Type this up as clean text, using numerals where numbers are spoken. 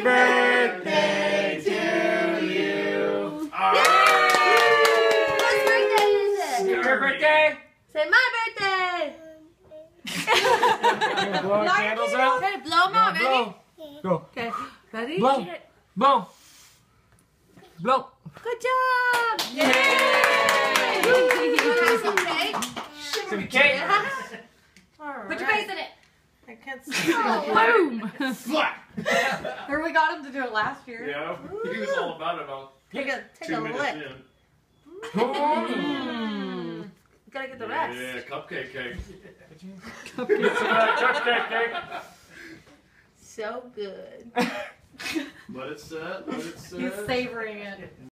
birthday to you. Yay! Whose birthday is it? Your birthday. Say my birthday. Blow the candles out. Okay, blow them out. Ready? Go. Okay. Ready? Blow. Blow. Blow. Good job. Yay! Some cake. Some cake. Put your face in it. I can't see. Boom. Or we got him to do it last year. Yeah, he was all about it about Take a 2 minutes lick. in. Gotta get the rest. Yeah, cupcake cake. Cupcake cake. So good. Let it set, let it set. He's savoring it.